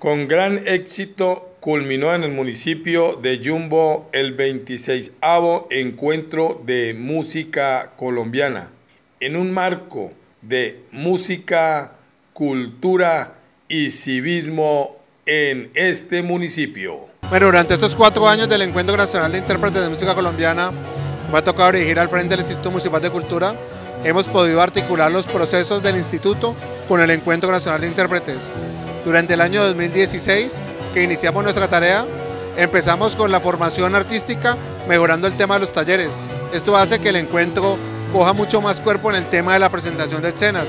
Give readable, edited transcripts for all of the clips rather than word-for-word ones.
Con gran éxito culminó en el municipio de Yumbo el 26º Encuentro de Música Colombiana, en un marco de música, cultura y civismo en este municipio. Bueno, durante estos 4 años del Encuentro Nacional de Intérpretes de Música Colombiana, me ha tocado dirigir al frente del Instituto Municipal de Cultura. Hemos podido articular los procesos del instituto con el Encuentro Nacional de Intérpretes. Durante el año 2016, que iniciamos nuestra tarea, empezamos con la formación artística, mejorando el tema de los talleres. Esto hace que el encuentro coja mucho más cuerpo en el tema de la presentación de escenas.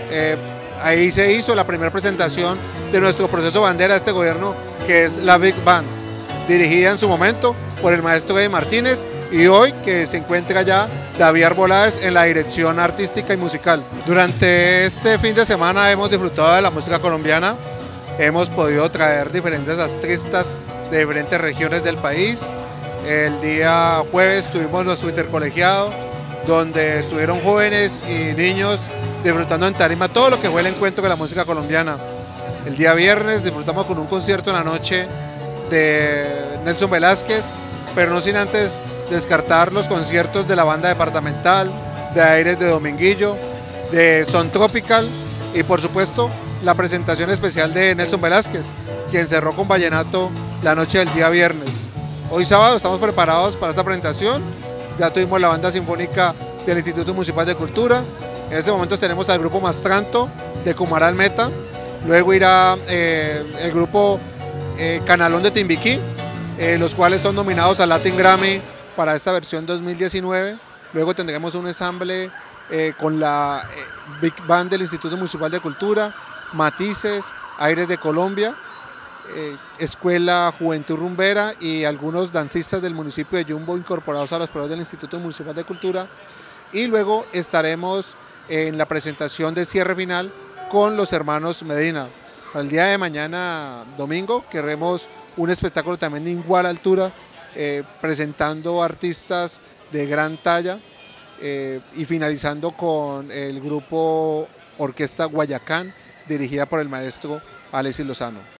Ahí se hizo la primera presentación de nuestro proceso bandera de este gobierno, que es la Big Band, dirigida en su momento por el maestro Eddie Martínez, y hoy que se encuentra ya David Arbolades en la dirección artística y musical. Durante este fin de semana hemos disfrutado de la música colombiana, hemos podido traer diferentes artistas de diferentes regiones del país. El día jueves tuvimos nuestro intercolegiado, donde estuvieron jóvenes y niños disfrutando en tarima todo lo que fue el encuentro de la música colombiana. El día viernes disfrutamos con un concierto en la noche de Nelson Velázquez, pero no sin antes descartar los conciertos de la banda departamental, de Aires de Dominguillo, de Son Tropical y por supuesto la presentación especial de Nelson Velázquez, quien cerró con vallenato la noche del día viernes. Hoy sábado estamos preparados para esta presentación, ya tuvimos la banda sinfónica del Instituto Municipal de Cultura, en este momento tenemos al grupo Mastranto de Cumaral Meta, luego irá el grupo Canalón de Timbiquí, los cuales son nominados al Latin Grammy para esta versión 2019, luego tendremos un ensamble con la Big Band del Instituto Municipal de Cultura, Matices, Aires de Colombia, Escuela Juventud Rumbera y algunos dancistas del municipio de Yumbo incorporados a los programas del Instituto Municipal de Cultura, y luego estaremos en la presentación de cierre final con los hermanos Medina. Para el día de mañana, domingo, queremos un espectáculo también de igual altura, presentando artistas de gran talla y finalizando con el grupo Orquesta Guayacán, dirigida por el maestro Alexis Lozano.